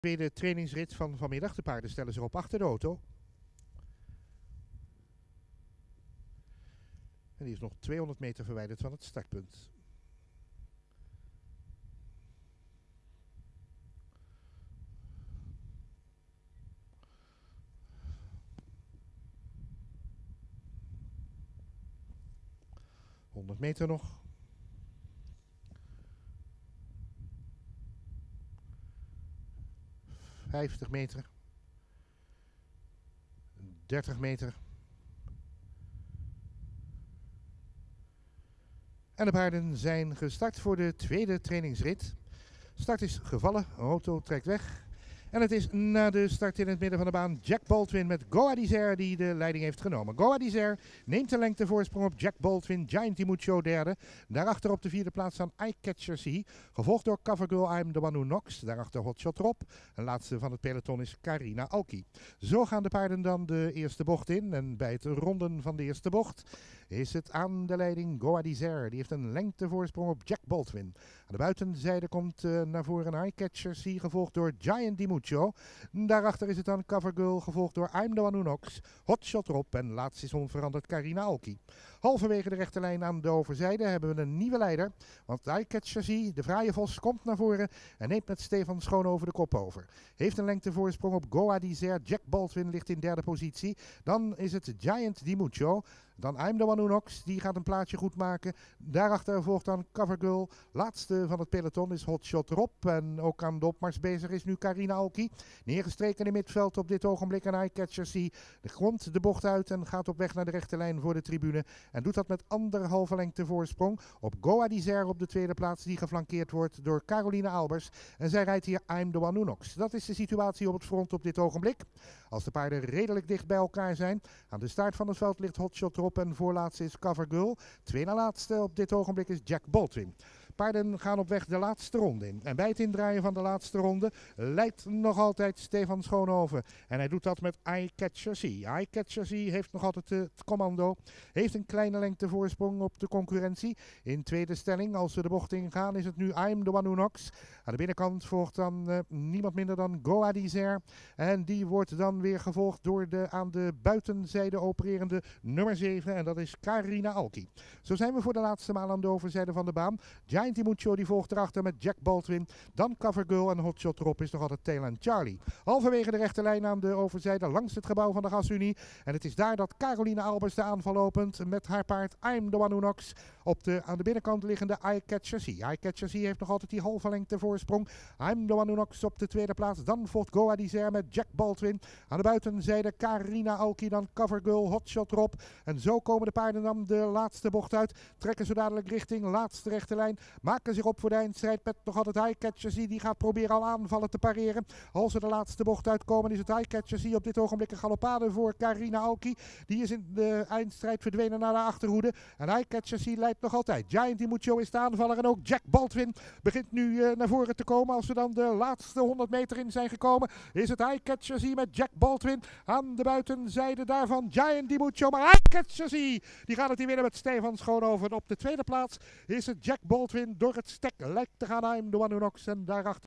Tweede trainingsrit van vanmiddag. De paarden stellen zich op achter de auto. En die is nog 200 meter verwijderd van het startpunt. ...100 meter nog. 50 meter. 30 meter. En de paarden zijn gestart voor de tweede trainingsrit. Start is gevallen, de auto trekt weg. En het is na de start in het midden van de baan Jack Baldwin met Goa Desert die de leiding heeft genomen. Goa Desert neemt de lengtevoorsprong op Jack Baldwin, Giant Dimuccio derde. Daarachter op de vierde plaats staan Eyecatcher C, gevolgd door Covergirl I'm the One Who Knocks. Daarachter Hotshot Rob. En laatste van het peloton is Carina Alki. Zo gaan de paarden dan de eerste bocht in. En bij het ronden van de eerste bocht is het aan de leiding Goa Desert. Die heeft een lengtevoorsprong op Jack Baldwin. Aan de buitenzijde komt naar voren Eyecatcher C, gevolgd door Giant Dimuccio. Daarachter is het dan Covergirl, gevolgd door I'm the One Who Knocks, Hotshot Rob en laatst is onveranderd Carina Alki. Halverwege de rechte lijn aan de overzijde hebben we een nieuwe leider. Want Eyecatcher C, de fraaie vos, komt naar voren en neemt met Stefan Schoon over de kop over. Heeft een lengtevoorsprong op Goa Desert. Jack Baldwin ligt in derde positie. Dan is het Giant Dimuccio. Dan I'm the One Who Knocks, die gaat een plaatsje goed maken. Daarachter volgt dan Covergirl. Laatste van het peloton is Hotshot Rob. En ook aan de opmars bezig is nu Carina Alki. Neergestreken in het middenveld op dit ogenblik en Eyecatcher C. Komt de bocht uit en gaat op weg naar de rechte lijn voor de tribune. En doet dat met anderhalve lengte voorsprong op Goa Desert op de tweede plaats. Die geflankeerd wordt door Caroline Albers. En zij rijdt hier I'm the One Who Knocks. Dat is de situatie op het front op dit ogenblik. Als de paarden redelijk dicht bij elkaar zijn. Aan de start van het veld ligt Hotshot Rob en voorlaatste is Covergirl. Twee na laatste op dit ogenblik is Jack Baldwin. Paarden gaan op weg de laatste ronde in. En bij het indraaien van de laatste ronde leidt nog altijd Stefan Schoonhoven. En hij doet dat met Eyecatcher C. Eyecatcher C heeft nog altijd het commando. Heeft een kleine lengte voorsprong op de concurrentie. In tweede stelling, als we de bocht ingaan, is het nu I'm the One Who Knocks. Aan de binnenkant volgt dan niemand minder dan Goa Desert. En die wordt dan weer gevolgd door de aan de buitenzijde opererende nummer 7. En dat is Carina Alki. Zo zijn we voor de laatste maal aan de overzijde van de baan. Giant Dimuccio die volgt erachter met Jack Baldwin. Dan Covergirl en Hotshot Rob is nog altijd Tail and Charlie. Halverwege de rechte lijn aan de overzijde langs het gebouw van de Gasunie. En het is daar dat Caroline Albers de aanval opent met haar paard I'm the One Who Knocks. Op de aan de binnenkant liggende Eyecatcher C. Eyecatcher C heeft nog altijd die halve lengte voorsprong. I'm the One Who Knocks op de tweede plaats. Dan volgt Goa Desert met Jack Baldwin. Aan de buitenzijde Carina Alki, dan Covergirl, Hotshot Rob. En zo komen de paarden dan de laatste bocht uit. Trekken zo dadelijk richting laatste rechte lijn. Maken zich op voor de eindstrijd met nog altijd Eyecatcher C. Die gaat proberen al aanvallen te pareren. Als ze de laatste bocht uitkomen is het Eyecatcher C op dit ogenblik een galopade voor Carina Alki. Die is in de eindstrijd verdwenen naar de achterhoede. En Eyecatcher C leidt nog altijd. Giant Dimuccio is de aanvaller en ook Jack Baldwin begint nu naar voren te komen. Als we dan de laatste 100 meter in zijn gekomen is het Eyecatcher C met Jack Baldwin. Aan de buitenzijde daarvan Giant Dimuccio. Maar Eyecatcher C die gaat het hier winnen met Stefan Schoonhoven. Op de tweede plaats is het Jack Baldwin door het stek lijkt te gaan I'm the One Who Knocks en daarachter